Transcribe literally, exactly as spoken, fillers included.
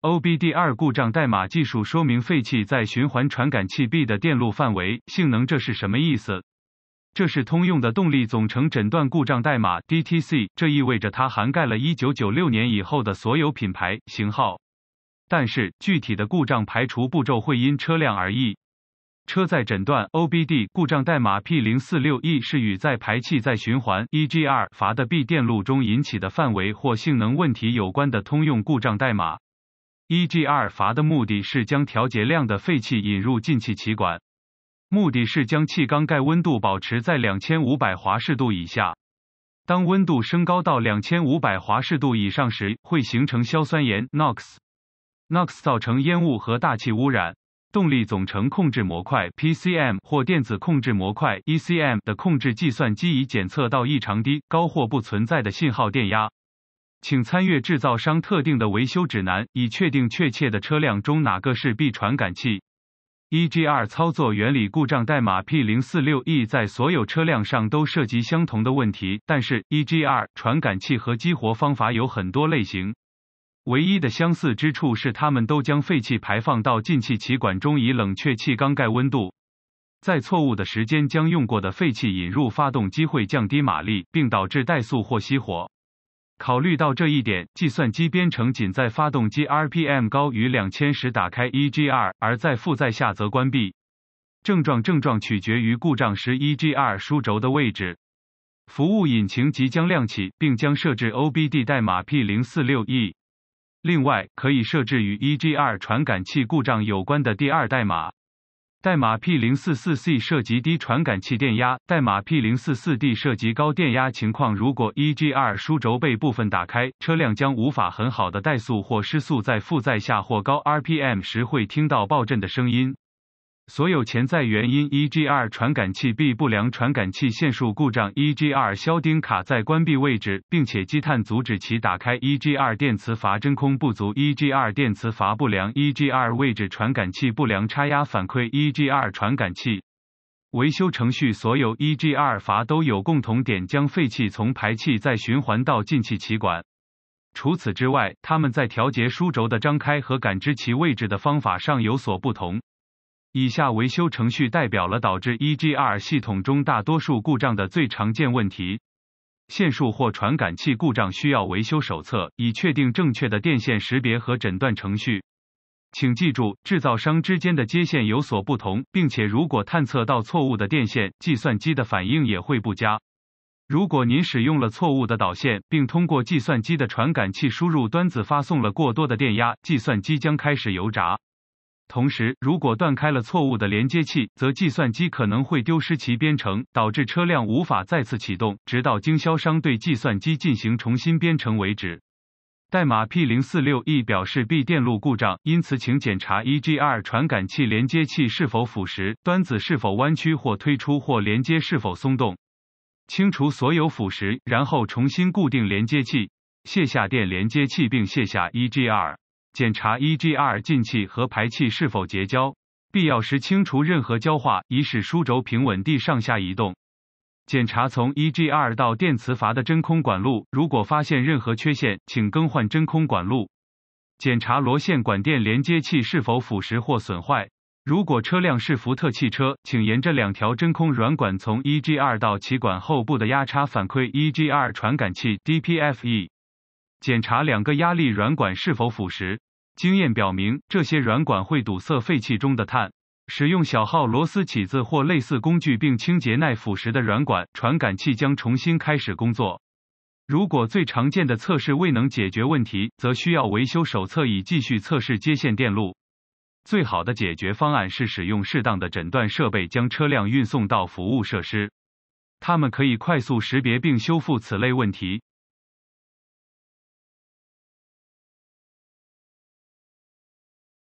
O B D 二 故障代码技术说明废气在循环传感器 B 的电路范围、性能。这是什么意思？这是通用的动力总成诊断故障代码 D T C， 这意味着它涵盖了一九九六年以后的所有品牌、型号。但是，具体的故障排除步骤会因车辆而异。车载诊断 O B D 故障代码 P 零四六 E 是与在排气再循环 E G R 阀的 B 电路中引起的范围或性能问题有关的通用故障代码。E G R 阀的目的是将调节量的废气引入进气歧管，目的是将气缸盖温度保持在两千五百华氏度以下。当温度升高到两千五百华氏度以上时，会形成硝酸盐 N O X。N O X 造成烟雾和大气污染。动力总成控制模块 P C M 或电子控制模块 E C M 的控制计算机已检测到异常低、高或不存在的信号电压。请参阅制造商特定的维修指南，以确定确切的车辆中哪个是 B 传感器。E G R 操作原理故障代码 P 零四六 E 在所有车辆上都涉及相同的问题，但是 E G R 传感器和激活方法有很多类型。唯一的相似之处是它们都将废气排放到进气歧管中以冷却气缸盖温度。在错误的时间将用过的废气引入发动机会降低马力，并导致怠速或熄火。考虑到这一点，计算机编程仅在发动机 R P M 高于两千时打开 E G R， 而在负载下则关闭。症状症状取决于故障时 E G R 枢轴的位置。服务引擎即将亮起，并将设置 O B D 代码 P 零四六 E。另外，可以设置与 E G R 传感器故障有关的第二代码。代码 P 零四四 C 涉及低传感器电压，代码 P 零四四 D 涉及高电压情况。如果 E G R 枢轴被部分打开，车辆将无法很好的怠速或失速，在负载下或高 R P M 时会听到爆震的声音。所有潜在原因 E G R 传感器 B 不良传感器线束故障 E G R 销钉卡在关闭位置，并且积碳阻止其打开 E G R 电磁阀真空不足 E G R 电磁阀不良 E G R 位置传感器不良插压反馈 E G R 传感器维修程序。所有 E G R 阀都有共同点，将废气从排气再循环到进气歧管。除此之外，它们在调节枢轴的张开和感知其位置的方法上有所不同。以下维修程序代表了导致 E G R 系统中大多数故障的最常见问题。线束或传感器故障需要维修手册，以确定正确的电线识别和诊断程序。请记住，制造商之间的接线有所不同，并且如果探测到错误的电线，计算机的反应也会不佳。如果您使用了错误的导线，并通过计算机的传感器输入端子发送了过多的电压，计算机将开始油炸。同时，如果断开了错误的连接器，则计算机可能会丢失其编程，导致车辆无法再次启动，直到经销商对计算机进行重新编程为止。代码 P 零四六 E 表示 B 电路故障，因此请检查 E G R 传感器连接器是否腐蚀，端子是否弯曲或推出，或连接是否松动。清除所有腐蚀，然后重新固定连接器，卸下电连接器并卸下 E G R。检查 E G R 进气和排气是否结交，必要时清除任何焦化，以使枢轴平稳地上下移动。检查从 E G R 到电磁阀的真空管路，如果发现任何缺陷，请更换真空管路。检查螺线管电连接器是否腐蚀或损坏。如果车辆是福特汽车，请沿着两条真空软管从 E G R 到气管后部的压差反馈 E G R 传感器 D P F E。检查两个压力软管是否腐蚀。经验表明，这些软管会堵塞废气中的碳。使用小号螺丝起子或类似工具并清洁耐腐蚀的软管，传感器将重新开始工作。如果最常见的测试未能解决问题，则需要维修手册以继续测试接线电路。最好的解决方案是使用适当的诊断设备将车辆运送到服务设施。它们可以快速识别并修复此类问题。